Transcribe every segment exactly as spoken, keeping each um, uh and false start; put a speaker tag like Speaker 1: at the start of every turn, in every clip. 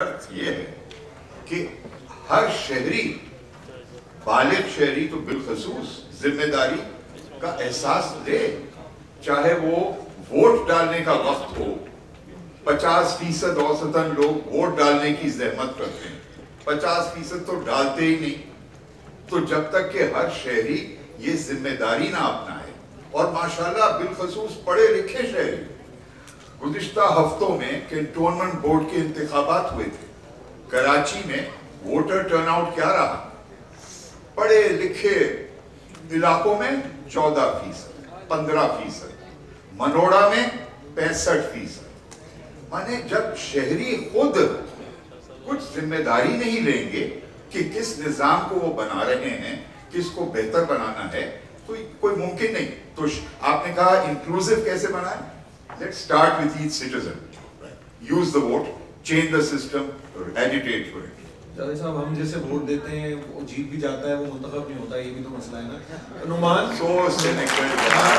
Speaker 1: یہ ہے کہ ہر شہری بالغ شہری تو بالخصوص ذمہ داری کا احساس لے، چاہے وہ ووٹ ڈالنے کا وقت ہو۔ پچاس فیصد اوسطاً لوگ ووٹ ڈالنے کی زحمت کرتے ہیں، پچاس فیصد تو ڈالتے ہی نہیں۔ تو جب تک کہ ہر شہری یہ ذمہ داری نہ اپنائے، اور ماشاءاللہ بالخصوص پڑھے لکھے شہری، گزشتہ ہفتوں میں کنٹونمنٹ بورڈ کے انتخابات ہوئے تھے، کراچی میں ووٹر ٹرن آؤٹ کیا رہا؟ پڑھے لکھے علاقوں میں چودہ فیصد، پندرہ فیصد، منوڑا میں پینسٹھ فیصد۔ مانے جب شہری خود کچھ ذمہ داری نہیں لیں گے کہ کس نظام کو وہ بنا رہے ہیں، کس کو بہتر بنانا ہے، تو کوئی ممکن نہیں۔ تو آپ نے کہا انکلوسیو کیسے بنائیں؟ Let's start with each citizen. Use the vote, change the system, agitate for it.
Speaker 2: Javed صاحب، ہم جیسے ووٹ دیتے ہیں وہ جیت بھی جاتا ہے، وہ منتخب نہیں ہوتا، یہ بھی تو مسئلہ ہے نا نعمان۔
Speaker 1: So cynical.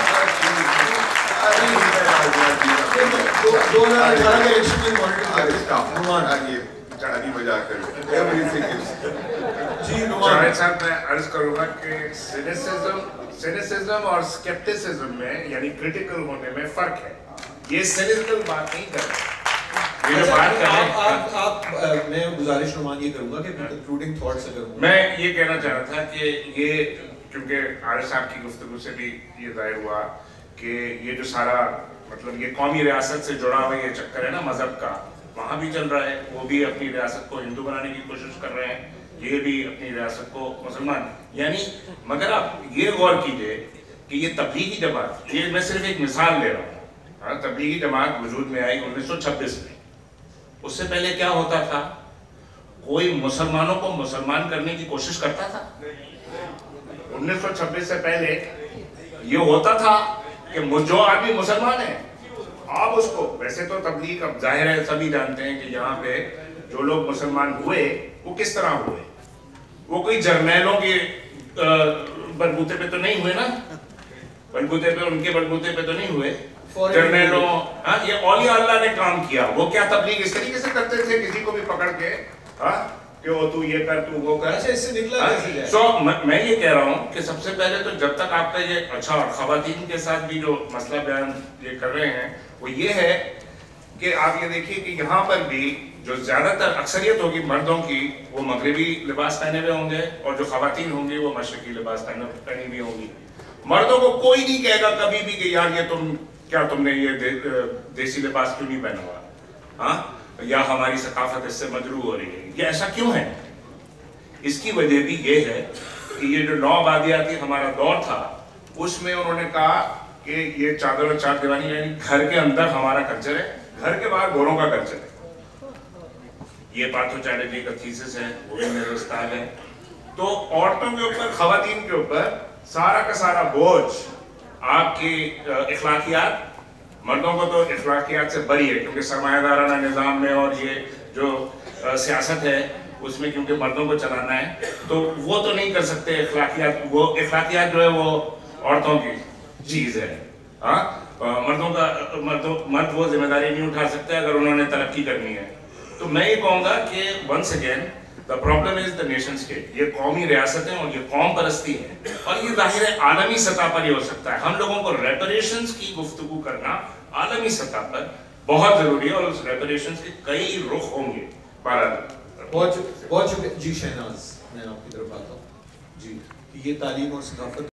Speaker 2: دو ہزار اٹھارہ کے الیکشن میں پالیٹکس
Speaker 1: نعمان یہ چڑھانی بجا کر everything is.
Speaker 2: جی نعمان
Speaker 3: جاوید صاحب، میں عرض کروں گا کہ سینیسزم سینیسزم اور سکیپٹسزم میں یعنی کریٹیکل ہونے میں فرق ہے۔ یہ سینیکل بات نہیں کر رہے۔
Speaker 2: میں گزارش نعمان یہ کروں گا کہ کنکلوڈنگ تھاٹس اگر ہوں۔
Speaker 3: میں یہ کہنا چاہ رہا تھا کہ یہ کیونکہ عارف صاحب کی گفتگو سے بھی یہ ظاہر ہوا کہ یہ جو سارا مطلب یہ قومی ریاست سے جڑا ہوا یہ چکر ہے نا مذہب کا، وہاں بھی چل رہا ہے۔ وہ بھی اپنی ریاست کو ہندو بنانے کی کوشش کر رہے ہیں، یہ بھی اپنی ریاست کو مسلمان، یعنی مگر آپ یہ غور کیجئے کہ یہ تبلیغی جماعت، یہ میں صرف ایک مثال لے رہا ہوں، ہاں تبلیغی جماعت وجود میں آئی انیس سو چھبیس میں۔ اس سے پہلے کیا ہوتا تھا؟ کوئی مسلمانوں کو مسلمان کرنے کی کوشش کرتا تھا؟ انیس سو چھبیس سے پہلے یہ ہوتا تھا کہ جو آدمی مسلمان ہے آپ اس کو، ویسے تو تبلیغ اب ظاہر ہے سبھی جانتے ہیں کہ یہاں پہ جو لوگ مسلمان ہوئے وہ کس طرح ہوئے، وہ کوئی جرنیلوں کے بلبوتے پہ تو نہیں ہوئے نا، بلبوتے پہ ان کے بلبوتے پہ تو نہیں ہوئے جرنیلوں، ہاں یہ اولیاء اللہ نے کام کیا۔ وہ کیا تبلیغ اس طریقے سے کرتے تھے کسی کو بھی پکڑ کے، ہاں کہ وہ تو یہ کر تو وہ کر۔
Speaker 2: اچھا اس سے نکلا کیسے جائے؟
Speaker 3: سو میں یہ کہہ رہا ہوں کہ سب سے پہلے تو جب تک آپ کا یہ اچھا، اور خواتین کے ساتھ بھی جو مسئلہ بیان یہ کر رہے ہیں وہ یہ ہے کہ آپ یہ دیکھیے کہ یہاں پر بھی جو زیادہ تر اکثریت ہوگی مردوں کی وہ مغربی لباس پہنے ہوئے ہوں گے، اور جو خواتین ہوں گی وہ مشرقی لباس پہنی ہوئی ہوں گی۔ مردوں کو کوئی نہیں کہے گا کبھی بھی کہ یار یہ تم کیا تم نے یہ دیسی لباس کیوں نہیں پہنا ہوا، ہاں یا ہماری ثقافت اس سے مجروح ہو رہی ہے۔ یہ ایسا کیوں ہے؟ اس کی وجہ بھی یہ ہے کہ یہ جو نو آبادیاتی ہمارا دور تھا اس میں انہوں نے کہا کہ یہ چادر اور چار دیوانی یعنی گھر کے اندر ہمارا کلچر ہے، گھر کے باہر گوروں کا کلچر ہے۔ یہ پارتھو چیٹرجی کا تھیسس ہے، وہ بھی میرے استاد ہیں۔ تو عورتوں کے اوپر، خواتین کے اوپر سارا کا سارا بوجھ آپ کی اخلاقیات، مردوں کو تو اخلاقیات سے بری ہے کیونکہ سرمایہ دارانہ نظام میں اور یہ جو سیاست ہے اس میں کیونکہ مردوں کو چلانا ہے تو وہ تو نہیں کر سکتے اخلاقیات، وہ اخلاقیات جو ہے وہ عورتوں کی چیز ہے، ہاں مردوں کا مردوں مرد وہ ذمہ داری نہیں اٹھا سکتے اگر انہوں نے ترقی کرنی ہے۔ تو میں یہ کہوں گا کہ once again the problem is the nation state، یہ قومی ریاستیں اور یہ قوم پرستی ہے، اور یہ ظاہر ہے عالمی سطح پر یہ ہو سکتا ہے۔ ہم لوگوں کو ریپریشنز کی گفتگو کرنا عالمی سطح پر بہت ضروری ہے، اور اس ریپریشنز کے کئی رخ ہوں گے۔
Speaker 2: بہت بہت شکریہ جی۔ شہناز، میں آپ کی طرف آتا ہوں جی۔ یہ تعلیم اور ثقافت